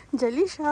जलीशा।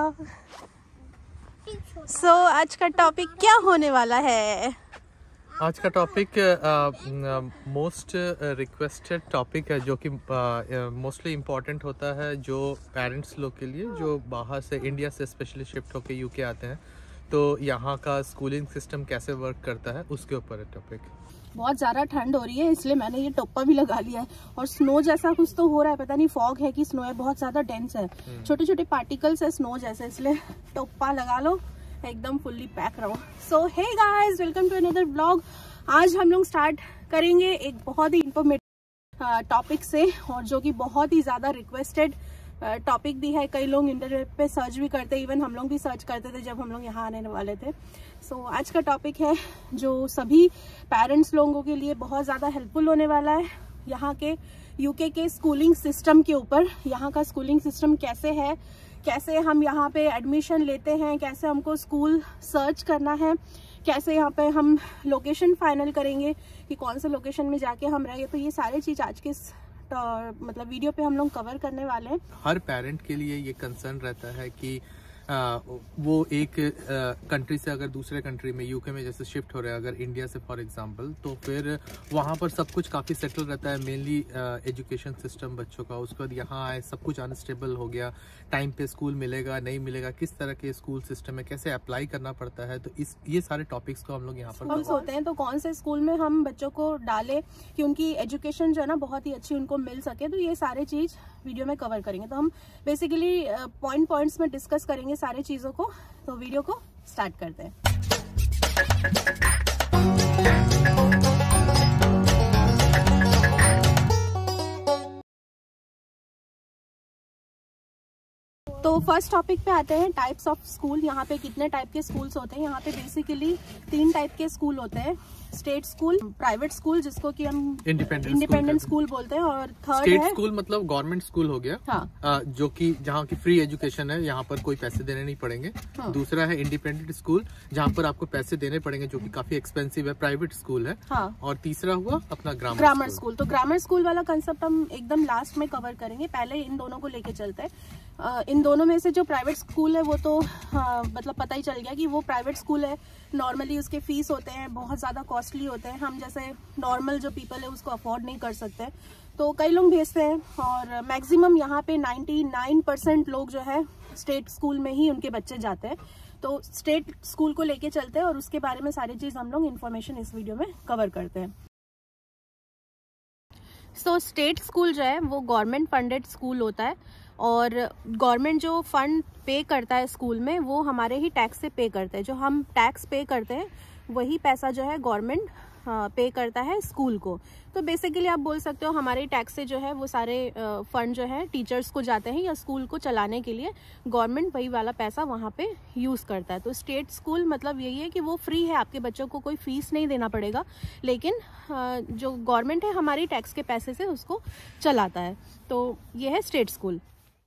आज का टॉपिक क्या होने वाला है? आज का टॉपिक मोस्ट रिक्वेस्टेड टॉपिक है, जो कि मोस्टली इम्पॉर्टेंट होता है जो पेरेंट्स लोग के लिए जो बाहर से, इंडिया से स्पेशली शिफ्ट होके यूके आते हैं। तो यहाँ का स्कूलिंग सिस्टम कैसे वर्क करता है उसके ऊपर है टॉपिक। बहुत ज़्यादा ठंड हो रही है, इसलिए मैंने ये टोपा भी लगा लिया है। और स्नो जैसा कुछ तो हो रहा है, पता नहीं फॉग है कि स्नो है, बहुत ज़्यादा डेंस है, छोटे छोटे पार्टिकल्स है स्नो जैसे, इसलिए टोपा लगा लो, एकदम फुल्ली पैक रहो। So hey guys, welcome to another vlog. आज हम लोग स्टार्ट करेंगे एक बहुत ही इंफॉर्मेटिव टॉपिक से, और जो कि बहुत ही ज़्यादा रिक्वेस्टेड टॉपिक भी है। कई लोग इंटरनेट पे सर्च भी करते हैं, इवन हम लोग भी सर्च करते थे जब हम लोग यहाँ आने वाले थे। सो आज का टॉपिक है जो सभी पेरेंट्स लोगों के लिए बहुत ज़्यादा हेल्पफुल होने वाला है, यहाँ के यूके के स्कूलिंग सिस्टम के ऊपर। यहाँ का स्कूलिंग सिस्टम कैसे है, कैसे हम यहाँ पे एडमिशन लेते हैं, कैसे हमको स्कूल सर्च करना है, कैसे यहाँ पे हम लोकेशन फाइनल करेंगे कि कौन से लोकेशन में जाके हम रहेंगे। तो ये सारी चीज़ आज के मतलब वीडियो पे हम लोग कवर करने वाले हैं। हर पेरेंट के लिए ये कंसर्न रहता है कि वो एक कंट्री से अगर दूसरे कंट्री में, यूके में जैसे शिफ्ट हो रहे हैं अगर इंडिया से फॉर एग्जांपल, तो फिर वहाँ पर सब कुछ काफ़ी सेटल रहता है, मेनली एजुकेशन सिस्टम बच्चों का। उसके बाद यहाँ आए सब कुछ अनस्टेबल हो गया, टाइम पे स्कूल मिलेगा नहीं मिलेगा, किस तरह के स्कूल सिस्टम है, कैसे अप्लाई करना पड़ता है। तो ये सारे टॉपिक्स को हम लोग यहाँ पर होते हैं। तो कौन से स्कूल में हम बच्चों को डालें कि उनकी एजुकेशन जो है ना बहुत ही अच्छी उनको मिल सके, तो ये सारे चीज़ वीडियो में कवर करेंगे। तो हम बेसिकली पॉइंट्स में डिस्कस करेंगे सारी चीज़ों को। तो वीडियो को स्टार्ट करते हैं। तो फर्स्ट टॉपिक पे आते हैं, टाइप्स ऑफ स्कूल। यहाँ पे कितने टाइप के स्कूल्स होते हैं? यहाँ पे बेसिकली 3 टाइप के स्कूल होते हैं। स्टेट स्कूल, प्राइवेट स्कूल जिसको कि हम इंडिपेंडेंट स्कूल बोलते हैं, और थर्ड स्टेट है स्कूल मतलब गवर्नमेंट स्कूल हो गया। हाँ। जो कि जहाँ की फ्री एजुकेशन है, यहाँ पर कोई पैसे देने नहीं पड़ेंगे। हाँ। दूसरा है इंडिपेंडेंट स्कूल, जहाँ पर आपको पैसे देने पड़ेंगे, जो कि काफी एक्सपेंसिव है, प्राइवेट स्कूल है। हाँ। और तीसरा हुआ अपना ग्रामर स्कूल। तो ग्रामर स्कूल वाला कंसेप्ट हम एकदम लास्ट में कवर करेंगे, पहले इन दोनों को लेके चलते हैं। इन दोनों में से जो प्राइवेट स्कूल है वो तो मतलब पता ही चल गया कि वो प्राइवेट स्कूल है। नॉर्मली उसके फीस होते हैं बहुत ज़्यादा कॉस्टली होते हैं, हम जैसे नॉर्मल जो पीपल है उसको अफोर्ड नहीं कर सकते, तो कई लोग भेजते हैं। और मैक्सिमम यहाँ पे 99% लोग जो है स्टेट स्कूल में ही उनके बच्चे जाते हैं। तो स्टेट स्कूल को लेके चलते हैं और उसके बारे में सारी चीज़ हम लोग इन्फॉर्मेशन इस वीडियो में कवर करते हैं। सो स्टेट स्कूल जो है वो गवर्नमेंट फंडेड स्कूल होता है, और गवर्नमेंट जो फंड पे करता है स्कूल में वो हमारे ही टैक्स से पे करते हैं। जो हम टैक्स पे करते हैं वही पैसा जो है गवर्नमेंट पे करता है स्कूल को। तो बेसिकली आप बोल सकते हो हमारे टैक्स से जो है वो सारे फंड जो है टीचर्स को जाते हैं, या स्कूल को चलाने के लिए गवर्नमेंट वही वाला पैसा वहाँ पे यूज़ करता है। तो स्टेट स्कूल मतलब यही है कि वो फ्री है, आपके बच्चों को कोई फीस नहीं देना पड़ेगा, लेकिन जो गवर्नमेंट है हमारी टैक्स के पैसे से उसको चलाता है। तो ये है स्टेट स्कूल।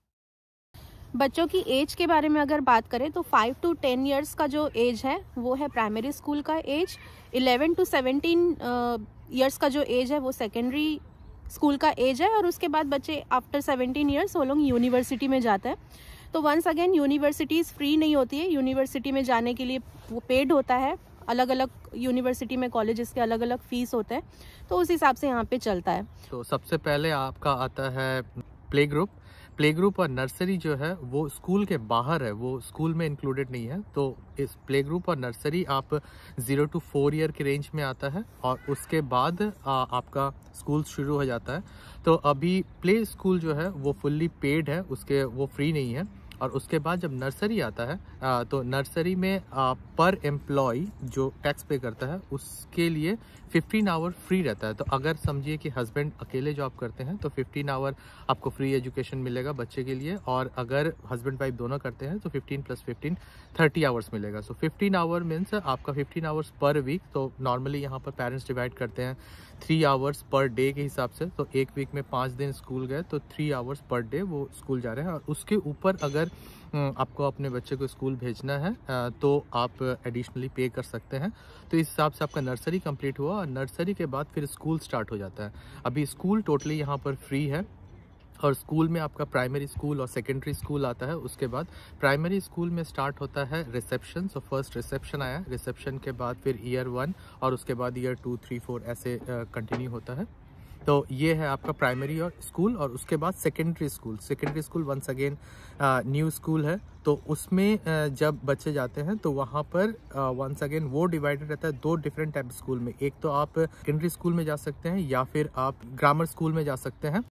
बच्चों की एज के बारे में अगर बात करें तो 5 to 10 ईयर्स का जो एज है वो है प्राइमरी स्कूल का एज। 11 to 17 ईयर्स का जो एज है वो सेकेंडरी स्कूल का एज है। और उसके बाद बच्चे आफ्टर 17 ईयर्स वो लोग यूनिवर्सिटी में जाते हैं। तो वंस अगेन यूनिवर्सिटीज़ फ्री नहीं होती है, यूनिवर्सिटी में जाने के लिए वो पेड होता है। अलग अलग यूनिवर्सिटी में कॉलेजेस के अलग अलग फीस होते हैं, तो उस हिसाब से यहाँ पे चलता है। तो सबसे पहले आपका आता है प्ले ग्रुप और नर्सरी जो है वो स्कूल के बाहर है, वो स्कूल में इंक्लूडेड नहीं है। तो इस प्ले ग्रुप और नर्सरी आप 0 to 4 ईयर के रेंज में आता है, और उसके बाद आपका स्कूल शुरू हो जाता है। तो अभी प्ले स्कूल जो है वो फुल्ली पेड है, उसके वो फ्री नहीं है। और उसके बाद जब नर्सरी आता है तो नर्सरी में पर एम्प्लॉय जो टैक्स पे करता है उसके लिए 15 आवर फ्री रहता है। तो अगर समझिए कि हस्बैंड अकेले जॉब करते हैं तो 15 आवर आपको फ्री एजुकेशन मिलेगा बच्चे के लिए, और अगर हस्बैंड वाइफ दोनों करते हैं तो 15 + 15 30 आवर्स मिलेगा। सो 15 आवर मीन्स आपका 15 आवर्स पर वीक। तो नॉर्मली यहाँ पर पेरेंट्स डिवाइड करते हैं 3 आवर्स पर डे के हिसाब से। तो एक वीक में 5 दिन स्कूल गए तो 3 आवर्स पर डे वो स्कूल जा रहे हैं। और उसके ऊपर अगर आपको अपने बच्चे को स्कूल भेजना है तो आप एडिशनली पे कर सकते हैं। तो इस हिसाब से आपका नर्सरी कंप्लीट हुआ, और नर्सरी के बाद फिर स्कूल स्टार्ट हो जाता है। अभी स्कूल टोटली यहाँ पर फ्री है, और स्कूल में आपका प्राइमरी स्कूल और सेकेंडरी स्कूल आता है। उसके बाद प्राइमरी स्कूल में स्टार्ट होता है रिसेप्शन। सो फर्स्ट रिसेप्शन आया, रिसेप्शन के बाद फिर ईयर 1 और उसके बाद ईयर 2, 3, 4 ऐसे कंटिन्यू होता है। तो ये है आपका प्राइमरी और स्कूल। और उसके बाद secondary school. Secondary school once again new school है, तो उसमें जब बच्चे जाते हैं तो वहाँ पर वंस अगेन वो डिवाइडेड रहता है 2 डिफरेंट टाइप स्कूल में। एक तो आप सेकेंडरी स्कूल में जा सकते हैं या फिर आप ग्रामर स्कूल में जा सकते हैं।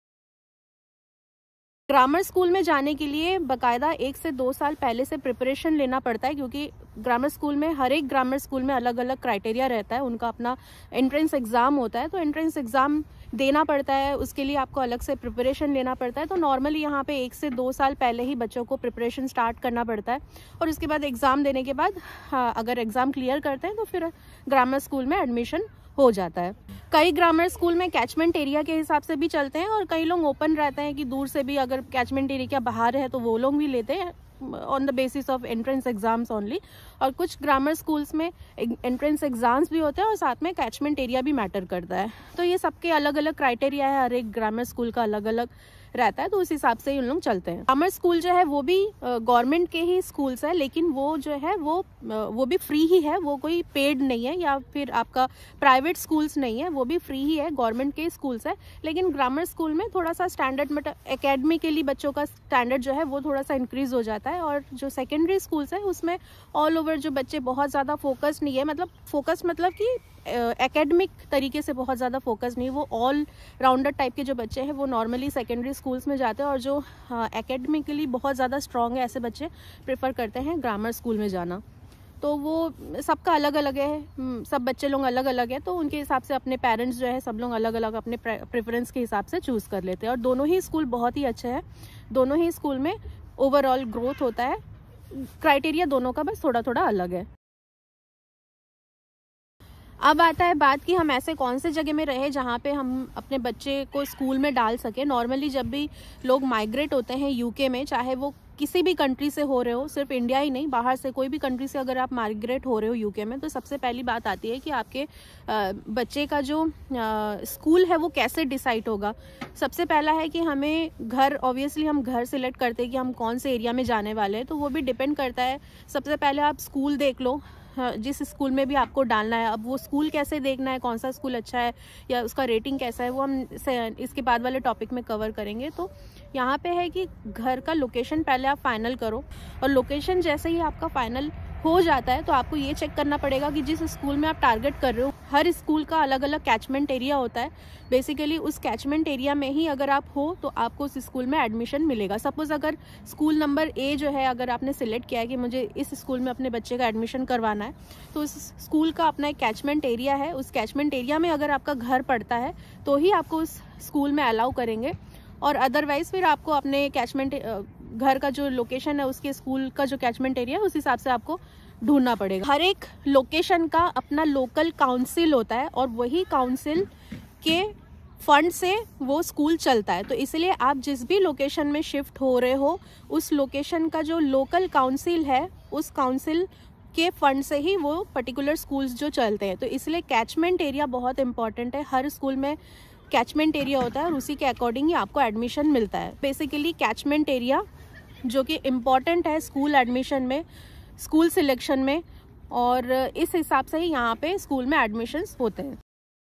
ग्रामर स्कूल में जाने के लिए बाकायदा 1 से 2 साल पहले से प्रिपरेशन लेना पड़ता है, क्योंकि ग्रामर स्कूल में हर एक ग्रामर स्कूल में अलग अलग क्राइटेरिया रहता है, उनका अपना एंट्रेंस एग्जाम होता है, तो एंट्रेंस एग्जाम देना पड़ता है, उसके लिए आपको अलग से प्रिपरेशन लेना पड़ता है। तो नॉर्मली यहाँ पे 1 से 2 साल पहले ही बच्चों को प्रिपरेशन स्टार्ट करना पड़ता है, और उसके बाद एग्ज़ाम देने के बाद अगर एग्ज़ाम क्लियर करते हैं तो फिर ग्रामर स्कूल में एडमिशन हो जाता है। कई ग्रामर स्कूल में कैचमेंट एरिया के हिसाब से भी चलते हैं, और कई लोग ओपन रहते हैं कि दूर से भी अगर कैचमेंट एरिया बाहर है तो वो लोग भी लेते हैं on the basis of entrance exams only. और कुछ ग्रामर स्कूल्स में एंट्रेंस एग्जाम्स भी होते हैं और साथ में कैचमेंट एरिया भी मैटर करता है। तो ये सबके अलग अलग क्राइटेरिया है, हर एक ग्रामर स्कूल का अलग अलग रहता है, तो उस हिसाब से ही उन लोग चलते हैं। ग्रामर स्कूल जो है वो भी गवर्नमेंट के ही स्कूल्स है, लेकिन वो जो है वो भी फ्री ही है, वो कोई पेड नहीं है या फिर आपका प्राइवेट स्कूल्स नहीं है, वो भी फ्री ही है, गवर्नमेंट के स्कूल्स है। लेकिन ग्रामर स्कूल में थोड़ा सा स्टैंडर्ड मतलब एकेडमिकली बच्चों का स्टैंडर्ड जो है वो थोड़ा सा इंक्रीज हो जाता है। और जो सेकेंडरी स्कूल्स है उसमें ऑल ओवर जो बच्चे बहुत ज़्यादा फोकस नहीं है, मतलब फोकस मतलब कि एकेडमिक तरीके से बहुत ज़्यादा फोकस नहीं, वो ऑल राउंडर टाइप के जो बच्चे हैं वो नॉर्मली सेकेंडरी स्कूल्स में जाते हैं, और जो एकेडमिकली बहुत ज़्यादा स्ट्रॉन्ग है ऐसे बच्चे प्रेफर करते हैं ग्रामर स्कूल में जाना। तो वो सबका अलग अलग है, सब बच्चे लोग अलग अलग है, तो उनके हिसाब से अपने पेरेंट्स जो है सब लोग अलग अलग अपने प्रेफरेंस के हिसाब से चूज़ कर लेते हैं। और दोनों ही स्कूल बहुत ही अच्छे हैं, दोनों ही स्कूल में ओवरऑल ग्रोथ होता है, क्राइटेरिया दोनों का बस थोड़ा थोड़ा अलग है। अब आता है बात कि हम ऐसे कौन से जगह में रहे जहाँ पे हम अपने बच्चे को स्कूल में डाल सके। नॉर्मली जब भी लोग माइग्रेट होते हैं यूके में, चाहे वो किसी भी कंट्री से हो रहे हो, सिर्फ इंडिया ही नहीं, बाहर से कोई भी कंट्री से अगर आप माइग्रेट हो रहे हो यूके में, तो सबसे पहली बात आती है कि आपके बच्चे का जो स्कूल है वो कैसे डिसाइड होगा। सबसे पहला है कि हमें घर, ऑब्वियसली हम घर सिलेक्ट करते हैं कि हम कौन से एरिया में जाने वाले हैं, तो वो भी डिपेंड करता है। सबसे पहले आप स्कूल देख लो, जिस स्कूल में भी आपको डालना है। अब वो स्कूल कैसे देखना है, कौन सा स्कूल अच्छा है या उसका रेटिंग कैसा है, वो हम इसके बाद वाले टॉपिक में कवर करेंगे। तो यहाँ पे है कि घर का लोकेशन पहले आप फाइनल करो, और लोकेशन जैसे ही आपका फाइनल हो जाता है तो आपको ये चेक करना पड़ेगा कि जिस स्कूल में आप टारगेट कर रहे हो, हर स्कूल का अलग अलग कैचमेंट एरिया होता है। बेसिकली उस कैचमेंट एरिया में ही अगर आप हो तो आपको उस स्कूल में एडमिशन मिलेगा। सपोज अगर स्कूल नंबर ए जो है, अगर आपने सिलेक्ट किया है कि मुझे इस स्कूल में अपने बच्चे का एडमिशन करवाना है, तो उस स्कूल का अपना एक कैचमेंट एरिया है, उस कैचमेंट एरिया में अगर आपका घर पड़ता है तो ही आपको उस स्कूल में अलाउ करेंगे, और अदरवाइज फिर आपको अपने कैचमेंट घर का जो लोकेशन है उसके स्कूल का जो कैचमेंट एरिया है उस हिसाब से आपको ढूंढना पड़ेगा। हर एक लोकेशन का अपना लोकल काउंसिल होता है, और वही काउंसिल के फंड से वो स्कूल चलता है। तो इसलिए आप जिस भी लोकेशन में शिफ्ट हो रहे हो, उस लोकेशन का जो लोकल काउंसिल है, उस काउंसिल के फंड से ही वो पर्टिकुलर स्कूल्स जो चलते हैं। तो इसलिए कैचमेंट एरिया बहुत इंपॉर्टेंट है। हर स्कूल में कैचमेंट एरिया होता है और उसी के अकॉर्डिंग ही आपको एडमिशन मिलता है। बेसिकली कैचमेंट एरिया जो कि इम्पॉर्टेंट है स्कूल एडमिशन में, स्कूल सिलेक्शन में, और इस हिसाब से ही यहाँ पे स्कूल में एडमिशन्स होते हैं।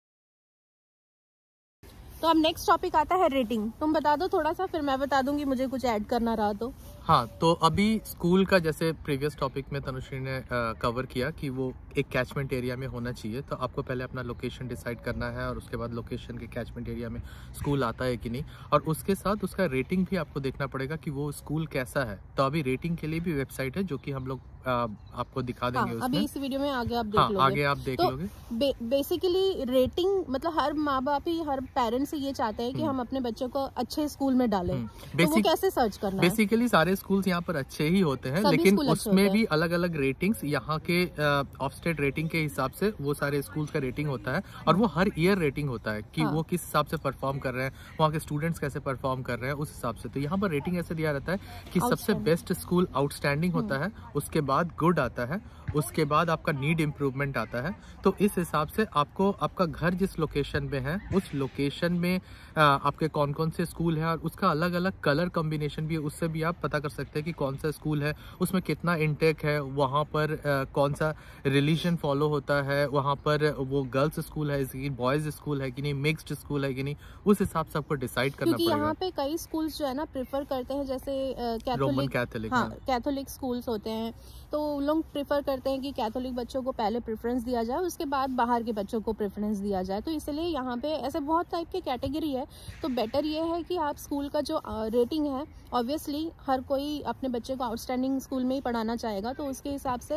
तो अब नेक्स्ट टॉपिक आता है रेटिंग। तुम बता दो थोड़ा सा, फिर मैं बता दूंगी मुझे कुछ ऐड करना रहा तो। हाँ, तो अभी स्कूल का जैसे प्रीवियस टॉपिक में तनुश्री ने कवर किया कि वो एक कैचमेंट एरिया में होना चाहिए, तो आपको पहले अपना लोकेशन डिसाइड करना है और उसके बाद लोकेशन के कैचमेंट एरिया में स्कूल आता है कि नहीं, और उसके साथ उसका रेटिंग भी आपको देखना पड़ेगा कि वो स्कूल कैसा है। तो अभी रेटिंग के लिए भी वेबसाइट है जो कि हम लोग आपको दिखा देंगे। हाँ, अभी इस वीडियो में आगे आप देख लोगे। आगे आप देख लोगे। बेसिकली रेटिंग मतलब हर माँ बाप ही, हर पेरेंट्स ये चाहते हैं कि हम अपने बच्चों को अच्छे स्कूल में डालें। तो वो कैसे सर्च करना है? बेसिकली सारे स्कूल्स यहाँ पर अच्छे ही होते हैं, लेकिन उसमें भी अलग अलग रेटिंग्स, यहाँ के ऑफ स्टेट रेटिंग के हिसाब से वो सारे स्कूल्स का रेटिंग होता है, और वो हर ईयर रेटिंग होता है कि वो किस हिसाब से परफॉर्म कर रहे हैं, वहाँ के स्टूडेंट्स कैसे परफॉर्म कर रहे हैं उस हिसाब से। तो यहाँ पर रेटिंग ऐसे दिया रहता है कि सबसे बेस्ट स्कूल आउटस्टैंडिंग होता है, उसके बाद गुड आता है, उसके बाद आपका नीड इम्प्रूवमेंट आता है। तो इस हिसाब से आपको आपका घर जिस लोकेशन में है उस लोकेशन में आपके कौन कौन से स्कूल है और उसका अलग अलग कलर कॉम्बिनेशन भी है, उससे भी आप पता कर सकते हैं कि कौन सा स्कूल है, उसमें कितना इंटेक है, वहाँ पर कौन सा रिलीजन फॉलो होता है, वहाँ पर वो गर्ल्स स्कूल है कि बॉयज़ स्कूल है कि नहीं, मिक्स्ड स्कूल है कि नहीं, उस हिसाब से आपको डिसाइड करना क्योंकि पड़ेगा। यहाँ पे कई स्कूल्स जो है ना प्रेफर करते हैं, जैसे रोमन कैथोलिक, कैथोलिक, हाँ कैथोलिक स्कूल्स होते हैं, तो लोग प्रेफर करते हैं कि कैथोलिक बच्चों को पहले प्रेफरेंस दिया जाए, उसके बाद बाहर के बच्चों को प्रेफरेंस दिया जाए। तो इसलिए यहाँ पे ऐसे बहुत टाइप की कैटेगरी है। तो बेटर ये है कि आप स्कूल का जो रेटिंग है, ऑब्वियसली हर कोई अपने बच्चे को आउटस्टैंडिंग स्कूल में ही पढ़ाना चाहेगा, तो उसके हिसाब से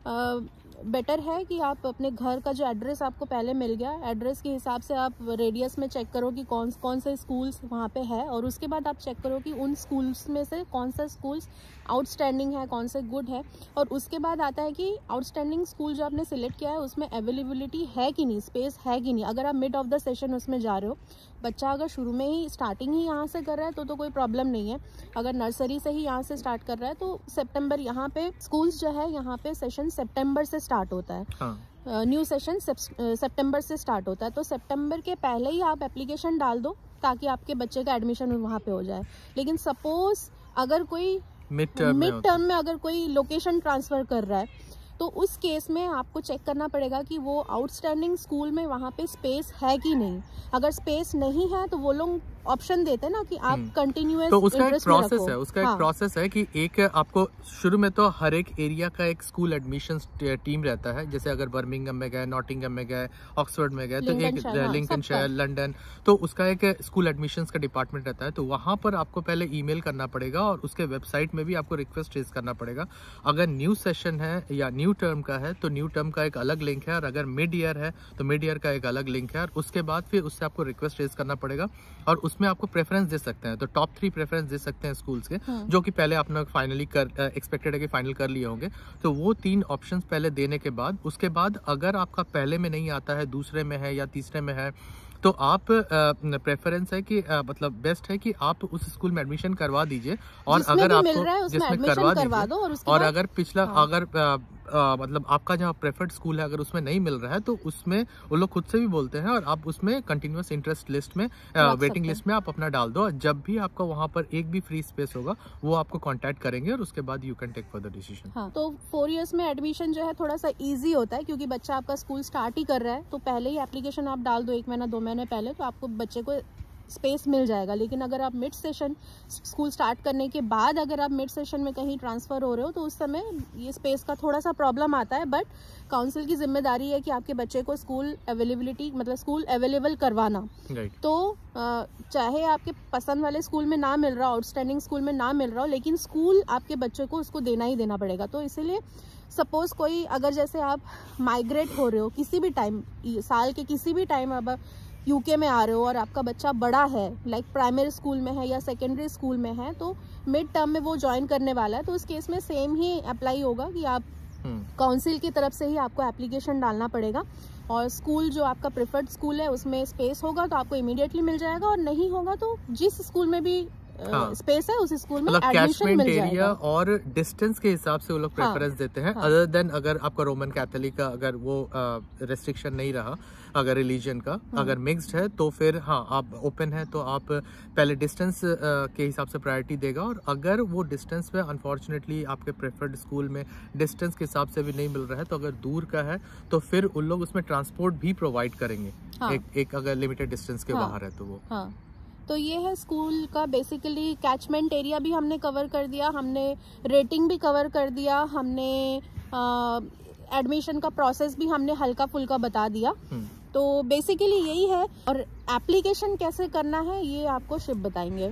बेटर है कि आप अपने घर का जो एड्रेस आपको पहले मिल गया, एड्रेस के हिसाब से आप रेडियस में चेक करो कि कौन कौन से स्कूल्स वहाँ पे है, और उसके बाद आप चेक करो कि उन स्कूल्स में से कौन सा स्कूल्स आउटस्टैंडिंग है, कौन से गुड है। और उसके बाद आता है कि आउटस्टैंडिंग स्कूल जो आपने सिलेक्ट किया है उसमें अवेलेबिलिटी है कि नहीं, स्पेस है कि नहीं। अगर आप मिड ऑफ द सेशन उसमें जा रहे हो, बच्चा अगर शुरू में ही स्टार्टिंग ही यहाँ से कर रहा है तो कोई प्रॉब्लम नहीं है। अगर नर्सरी से ही यहाँ से स्टार्ट कर रहा है तो सितंबर, यहाँ पे स्कूल्स जो है यहाँ पे सेशन सितंबर से स्टार्ट होता है। हाँ। न्यू सेशन सितंबर से स्टार्ट होता है, तो सितंबर के पहले ही आप एप्लीकेशन डाल दो ताकि आपके बच्चे का एडमिशन वहाँ पे हो जाए। लेकिन सपोज अगर कोई मिड टर्म में अगर कोई लोकेशन ट्रांसफर कर रहा है तो उस केस में आपको चेक करना पड़ेगा कि वो आउटस्टैंडिंग स्कूल में वहाँ पे स्पेस है कि नहीं। अगर स्पेस नहीं है तो वो लोग ऑप्शन देते हैं ना कि आप कंटिन्यूअस, तो उसका एक प्रोसेस है, उसका एक प्रोसेस है कि एक आपको शुरू में तो हर एक एरिया का एक स्कूल एडमिशन टीम रहता है। जैसे अगर बर्मिंघम में गए, नॉटिंघम में गए, ऑक्सफोर्ड में गए, तो एक लिंकनशायर, लंदन, तो उसका एक स्कूल एडमिशंस का डिपार्टमेंट रहता है। तो वहां पर आपको पहले ईमेल करना पड़ेगा और उसके वेबसाइट में भी आपको रिक्वेस्ट रेज करना पड़ेगा। अगर न्यू सेशन है या न्यू टर्म का है तो न्यू टर्म का एक अलग लिंक है, और अगर मिड ईयर है तो मिड ईयर का एक अलग लिंक है, और उसके बाद फिर उससे आपको रिक्वेस्ट रेज करना पड़ेगा और उसमें आपको प्रेफरेंस दे सकते हैं। तो टॉप 3 प्रेफरेंस दे सकते हैं स्कूल्स के, जो कि पहले आपने फाइनली एक्सपेक्टेड है कि फाइनल कर लिए होंगे। तो वो 3 ऑप्शंस पहले देने के बाद, उसके बाद अगर आपका पहले में नहीं आता है, दूसरे में है या तीसरे में है, तो आप प्रेफरेंस है कि मतलब बेस्ट है कि आप उस स्कूल में एडमिशन करवा दीजिए। और अगर आपको जिसमें करवा दीजिए, और अगर पिछला अगर मतलब आपका जहाँ प्रेफर्ड स्कूल है अगर उसमें नहीं मिल रहा है तो उसमें वो लोग खुद से भी बोलते हैं और आप उसमें कंटिन्यूअस इंटरेस्ट लिस्ट में, वेटिंग लिस्ट में आप अपना डाल दो। जब भी आपका वहाँ पर एक भी फ्री स्पेस होगा वो आपको कांटेक्ट करेंगे और उसके बाद you can take further decision. हाँ, तो 4 इयर्स में एडमिशन जो है थोड़ा सा इजी होता है क्योंकि बच्चा आपका स्कूल स्टार्ट ही कर रहा है, तो पहले ही एप्लीकेशन आप डाल दो 1 महीना 2 महीने पहले, तो आपको बच्चे को स्पेस मिल जाएगा। लेकिन अगर आप मिड सेशन स्कूल स्टार्ट करने के बाद अगर आप मिड सेशन में कहीं ट्रांसफर हो रहे हो तो उस समय ये स्पेस का थोड़ा सा प्रॉब्लम आता है। बट काउंसिल की जिम्मेदारी है कि आपके बच्चे को स्कूल अवेलेबिलिटी, मतलब स्कूल अवेलेबल करवाना। तो चाहे आपके पसंद वाले स्कूल में ना मिल रहा, आउटस्टैंडिंग स्कूल में ना मिल रहा हो, लेकिन स्कूल आपके बच्चे को उसको देना ही देना पड़ेगा। तो इसीलिए सपोज कोई अगर जैसे आप माइग्रेट हो रहे हो किसी भी टाइम, साल के किसी भी टाइम अब यूके में आ रहे हो और आपका बच्चा बड़ा है, लाइक प्राइमरी स्कूल में है या सेकेंडरी स्कूल में है, तो मिड टर्म में वो ज्वाइन करने वाला है, तो उस केस में सेम ही अप्लाई होगा कि आप काउंसिल की तरफ से ही आपको एप्लीकेशन डालना पड़ेगा। और स्कूल जो आपका प्रेफर्ड स्कूल है उसमें स्पेस होगा तो आपको इमीडिएटली मिल जाएगा, और नहीं होगा तो जिस स्कूल में भी स्पेस है उस स्कूल में एडमिशन मिल जाएगा। एरिया और डिस्टेंस के हिसाब से वो लोग प्रेफरेंस देते हैं। अदर देन अगर आपका रोमन कैथोलिक का अगर वो रेस्ट्रिक्शन नहीं रहा, अगर रिलीजन का अगर मिक्स्ड है तो फिर आप ओपन है तो आप पहले डिस्टेंस के हिसाब से प्रायोरिटी देगा। और अगर वो डिस्टेंस में अनफॉर्चुनेटली आपके प्रेफर्ड स्कूल में डिस्टेंस के हिसाब से भी नहीं मिल रहा है, तो अगर दूर का है तो फिर उन लोग उसमें ट्रांसपोर्ट भी प्रोवाइड करेंगे। एक अगर लिमिटेड डिस्टेंस के बाहर है तो वो। तो ये है स्कूल का बेसिकली कैचमेंट एरिया भी हमने कवर कर दिया, हमने रेटिंग भी कवर कर दिया, हमने एडमिशन का प्रोसेस भी हमने हल्का फुल्का बता दिया। तो बेसिकली यही है। और एप्लीकेशन कैसे करना है ये आपको शिव बताएंगे।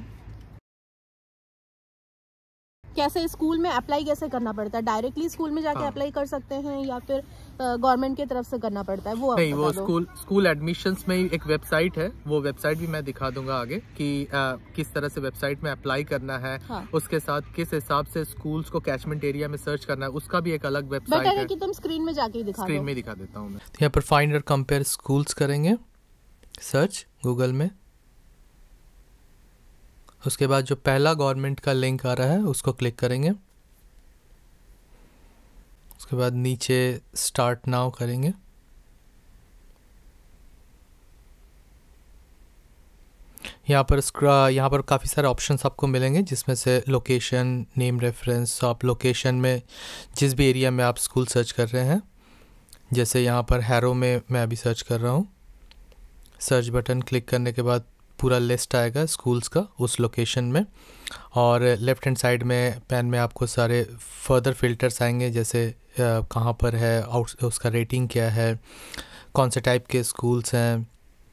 कैसे स्कूल में अप्लाई कैसे करना पड़ता है, डायरेक्टली स्कूल में जाके अप्लाई कर सकते हैं या फिर गवर्नमेंट की तरफ से करना पड़ता है, वो नहीं, वो स्कूल एडमिशंस में एक वेबसाइट है, वो वेबसाइट भी मैं दिखा दूंगा आगे कि किस तरह से वेबसाइट में अप्लाई करना है। उसके साथ किस हिसाब से स्कूल्स को कैचमेंट एरिया में सर्च करना है उसका भी एक अलग वेबसाइट है कि तुम स्क्रीन में जाके दिखा दो। स्क्रीन में दिखा देता हूँ मैं। यहाँ पर फाइंड और कंपेयर स्कूल्स करेंगे सर्च गूगल में। उसके बाद जो पहला गवर्नमेंट का लिंक आ रहा है उसको क्लिक करेंगे। उसके उसके बाद नीचे स्टार्ट नाउ करेंगे। यहाँ पर काफ़ी सारे ऑप्शंस आपको मिलेंगे, जिसमें से लोकेशन, नेम रेफरेंस। तो आप लोकेशन में जिस भी एरिया में आप स्कूल सर्च कर रहे हैं, जैसे यहाँ पर हैरो में मैं अभी सर्च कर रहा हूँ, सर्च बटन क्लिक करने के बाद पूरा लिस्ट आएगा स्कूल्स का उस लोकेशन में, और लेफ़्ट हैंड साइड में पैन में आपको सारे फर्दर फिल्टर्स आएंगे, जैसे कहाँ पर है, उसका रेटिंग क्या है, कौन से टाइप के स्कूल्स हैं,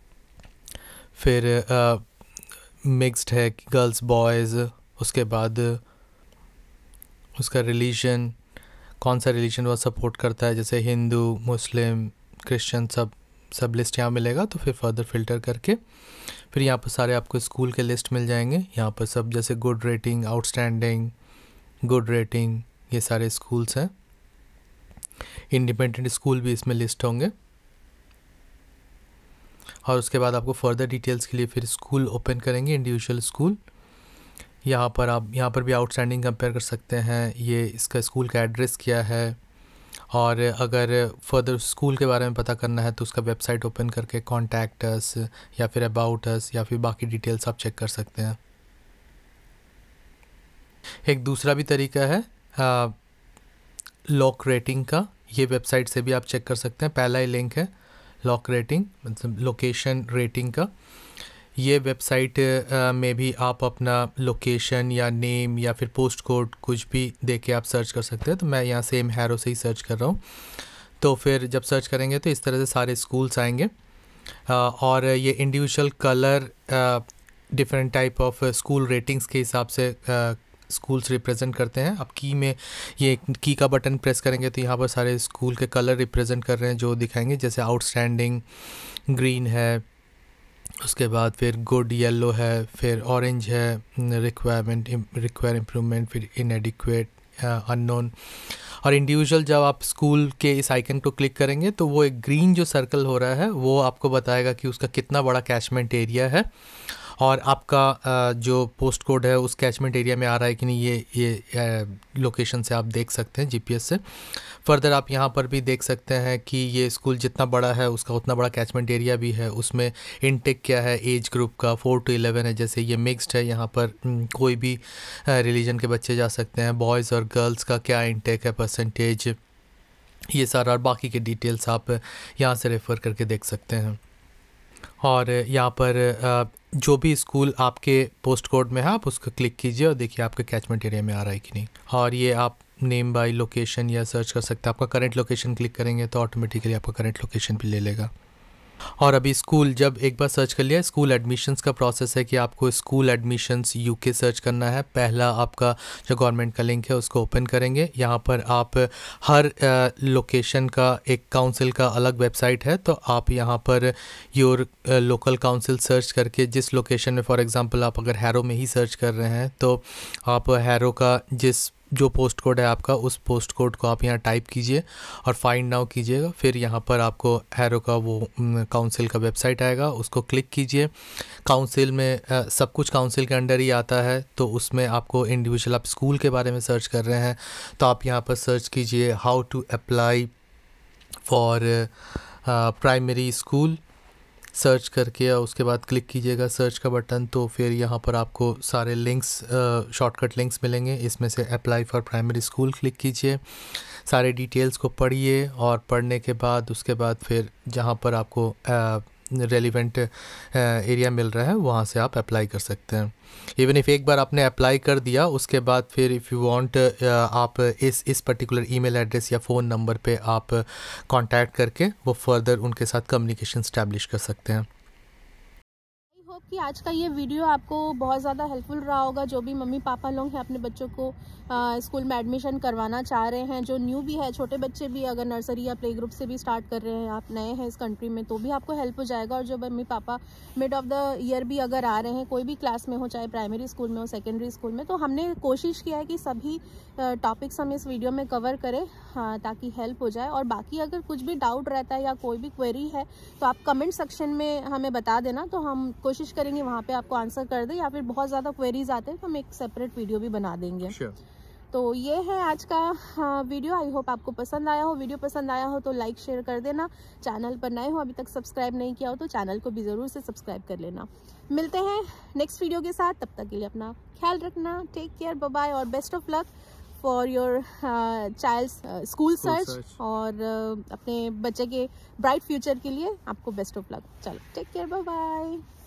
फिर मिक्स्ड है गर्ल्स बॉयज़, उसके बाद उसका रिलीजन, कौन सा रिलीजन वो सपोर्ट करता है, जैसे हिंदू, मुस्लिम, क्रिश्चियन, सब लिस्ट यहाँ मिलेगा। तो फिर फर्दर फिल्टर करके फिर यहाँ पर सारे आपको स्कूल के लिस्ट मिल जाएंगे। यहाँ पर सब जैसे good rating, outstanding, good rating, ये सारे स्कूल्स हैं। इंडिपेंडेंट स्कूल भी इसमें लिस्ट होंगे। और उसके बाद आपको फर्दर डिटेल्स के लिए फिर स्कूल ओपन करेंगे, इंडिविजुअल स्कूल। यहाँ पर भी आउटस्टैंडिंग कंपेयर कर सकते हैं, ये इसका स्कूल का एड्रेस क्या है, और अगर फर्दर स्कूल के बारे में पता करना है तो उसका वेबसाइट ओपन करके कॉन्टैक्ट अस या फिर अबाउट अस या फिर बाकी डिटेल्स आप चेक कर सकते हैं। एक दूसरा भी तरीका है लॉक रेटिंग का, ये वेबसाइट से भी आप चेक कर सकते हैं। पहला ही लिंक है लॉक रेटिंग, मतलब लोकेशन रेटिंग का। ये वेबसाइट में भी आप अपना लोकेशन या नेम या फिर पोस्ट कोड कुछ भी दे के आप सर्च कर सकते हैं। तो मैं यहाँ सेम हैरो से ही सर्च कर रहा हूँ। तो फिर जब सर्च करेंगे तो इस तरह से सारे स्कूल्स आएंगे, और ये individual colour different type of school ratings के हिसाब से स्कूल्स रिप्रेजेंट करते हैं। आप ये की का बटन प्रेस करेंगे तो यहाँ पर सारे स्कूल के कलर रिप्रेजेंट कर रहे हैं जो दिखाएंगे, जैसे आउटस्टैंडिंग ग्रीन है, उसके बाद फिर गुड येलो है, फिर ऑरेंज है रिक्वायर इम्प्रूवमेंट, फिर इनएडिक्वेट, अननोन। और इंडिविजुअल जब आप स्कूल के इस आइकन को क्लिक करेंगे तो वो एक ग्रीन जो सर्कल हो रहा है वो आपको बताएगा कि उसका कितना बड़ा कैचमेंट एरिया है, और आपका जो पोस्ट कोड है उस कैचमेंट एरिया में आ रहा है कि नहीं, ये लोकेशन से आप देख सकते हैं जीपीएस से। फर्दर आप यहाँ पर भी देख सकते हैं कि ये स्कूल जितना बड़ा है उसका उतना बड़ा कैचमेंट एरिया भी है। उसमें इनटेक क्या है, एज ग्रुप का 4 to 11 है, जैसे ये मिक्स्ड है, यहाँ पर कोई भी रिलीजन के बच्चे जा सकते हैं। बॉयज़ और गर्ल्स का क्या इनटेक है, परसेंटेज, ये सारा, और बाकी के डिटेल्स आप यहाँ से रेफ़र करके देख सकते हैं। और यहाँ पर जो भी स्कूल आपके पोस्ट कोड में है आप उसको क्लिक कीजिए और देखिए आपके कैचमेंट एरिया में आ रहा है कि नहीं। और ये आप नेम बाय लोकेशन या सर्च कर सकते हैं। आपका करंट लोकेशन क्लिक करेंगे तो ऑटोमेटिकली आपका करंट लोकेशन भी ले लेगा। और अभी स्कूल जब एक बार सर्च कर लिया, स्कूल एडमिशन्स का प्रोसेस है कि आपको स्कूल एडमिशन्स यूके सर्च करना है। पहला आपका जो गवर्नमेंट का लिंक है उसको ओपन करेंगे। यहाँ पर आप हर लोकेशन का एक काउंसिल का अलग वेबसाइट है, तो आप यहाँ per your local council search करके जिस लोकेशन में, फॉर एग्जांपल आप अगर हैरो में ही सर्च कर रहे हैं तो आप हैरो का जो पोस्ट कोड है आपका, उस पोस्ट कोड को आप यहाँ टाइप कीजिए और फाइंड नाउ कीजिएगा। फिर यहाँ पर आपको हैरो का वो काउंसिल का वेबसाइट आएगा, उसको क्लिक कीजिए। काउंसिल में सब कुछ काउंसिल के अंडर ही आता है, तो उसमें आपको इंडिविजुअल, आप स्कूल के बारे में सर्च कर रहे हैं तो आप यहाँ पर सर्च कीजिए how to apply for primary school, search करके और उसके बाद क्लिक कीजिएगा सर्च का बटन। तो फिर यहाँ पर आपको सारे लिंक्स, शॉर्टकट लिंक्स मिलेंगे। इसमें से apply for primary school click कीजिए, सारे डिटेल्स को पढ़िए, और पढ़ने के बाद उसके बाद फिर जहाँ पर आपको रेलिवेंट एरिया मिल रहा है वहाँ से आप अप्लाई कर सकते हैं। इवन इफ़ एक बार आपने अप्लाई कर दिया, उसके बाद फिर इफ़ यू वांट आप इस पर्टिकुलर ईमेल एड्रेस या फ़ोन नंबर पे आप कांटेक्ट करके वो फर्दर उनके साथ कम्युनिकेशन स्टैब्लिश कर सकते हैं। आई होप कि आज का ये वीडियो आपको बहुत ज़्यादा हेल्पफुल रहा होगा। जो भी मम्मी पापा लोग हैं अपने बच्चों को स्कूल में एडमिशन करवाना चाह रहे हैं, जो न्यू भी है, छोटे बच्चे भी अगर नर्सरी या प्ले ग्रुप से भी स्टार्ट कर रहे हैं, आप नए हैं इस कंट्री में, तो भी आपको हेल्प हो जाएगा। और जो mummy papa mid of the year भी अगर आ रहे हैं, कोई भी क्लास में हो, चाहे प्राइमरी स्कूल में हो, सेकेंडरी स्कूल में, तो हमने कोशिश किया है कि सभी टॉपिक्स हम इस वीडियो में कवर करें, ताकि हेल्प हो जाए। और बाकी अगर कुछ भी डाउट रहता है या कोई भी क्वेरी है तो आप कमेंट सेक्शन में हमें बता देना, तो हम कोशिश करेंगे वहाँ पे आपको आंसर कर दें, या फिर बहुत ज़्यादा क्वेरीज आते हैं तो हम एक सेपरेट वीडियो भी बना देंगे। तो ये है आज का वीडियो। आई होप आपको पसंद आया हो। वीडियो पसंद आया हो तो लाइक शेयर कर देना। चैनल पर नए हो, अभी तक सब्सक्राइब नहीं किया हो तो चैनल को भी ज़रूर से सब्सक्राइब कर लेना। मिलते हैं नेक्स्ट वीडियो के साथ, तब तक के लिए अपना ख्याल रखना। टेक केयर, बाय बाय और best of luck for your child's school search और अपने बच्चे के ब्राइट फ्यूचर के लिए आपको बेस्ट ऑफ लक। चलो टेक केयर, बाय बाय।